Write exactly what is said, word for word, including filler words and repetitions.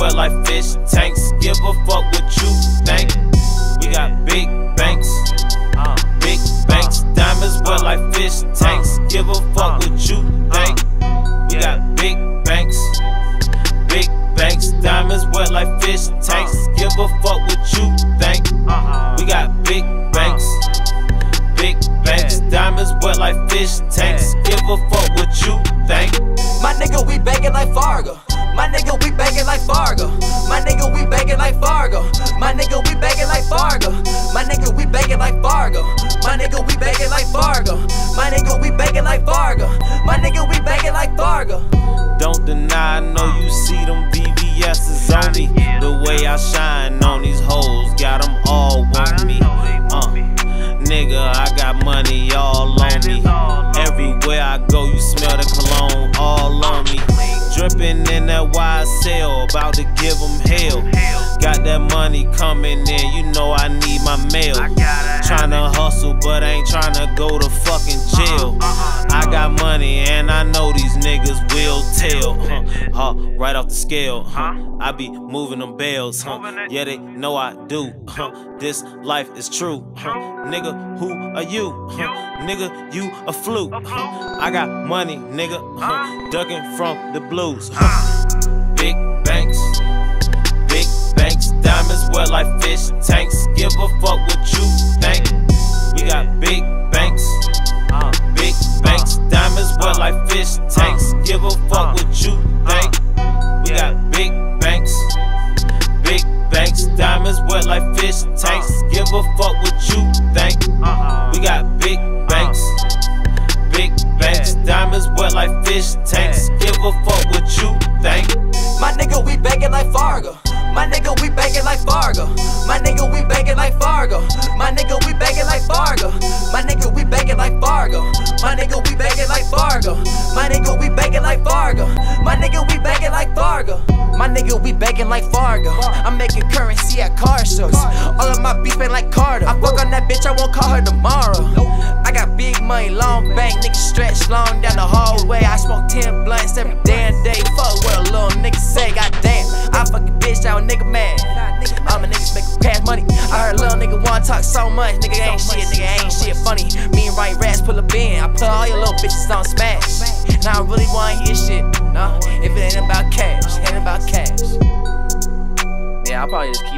wet like fish tanks. Give a fuck what you think. We got big banks, big banks. Diamonds wet like fish tanks. Give a fuck what you think. We got big banks, big banks. Diamonds wet like fish tanks. Give a fuck what you think. We got big banks, big banks. Diamonds wet like fish tanks. Give a fuck what you think. My nigga, we begging like Fargo. My nigga, we begging like Fargo. My nigga, we begging like Fargo. My nigga, we begging like Fargo. My nigga, we begging like Fargo. My nigga, we begging like Fargo. My nigga, we begging like Fargo. My nigga, we begging like Fargo. Don't deny, I know you see them V V S's on me. The way I shine on these hoes, got them all on me. Uh, nigga, I got money all on me. Everywhere I go, you smell the cologne all on me. Drippin' in that Y S L, about to give them hell. Got that money coming in, you know I need my mail. Tryna hustle, but ain't tryna go to fucking jail. I got money and I know these niggas will tell. Huh, huh, right off the scale, huh. I be moving them bells, huh. Yeah, they know I do, huh. This life is true, huh. Nigga, who are you? Huh. Nigga, you a fluke, huh. I got money, nigga, huh. Ducking from the blues, huh. Big banks, big banks. Diamonds wet like fish tanks. Give a fuck what you think. We got big banks, big banks. Diamonds wet like fish tanks. Give a fuck what you think. We got big banks, big banks. Diamonds wet like fish tanks. Give a fuck what you think. We got big banks, big banks. Diamonds wet like fish tanks. Give a fuck what you think. My nigga, we begging like Fargo. My nigga, we begging like Fargo. My nigga, we begging like Fargo. My nigga, we begging like Fargo. My nigga, we begging like Fargo. My nigga, we begging like Fargo. My nigga, we begging like Fargo. My nigga, we begging like Fargo. My nigga, we begging like Fargo. I'm making currency at car shows. All of my beef ain't like Carter. I fuck on that bitch, I won't call her tomorrow. I got big money, long bank, niggas stretch long down the hallway. I smoke ten blunts every damn day. Fuck what a little nigga say, goddamn. I fuck a bitch out, nigga mad. All my niggas make cash money. I heard a little nigga wanna talk so much. Nigga ain't shit, nigga ain't shit funny. Me and Right Rats pull up in. I put all your little bitches on smash. And I don't really wanna hear shit, no. If it ain't about cash, it ain't about cash. Yeah, I'll probably just keep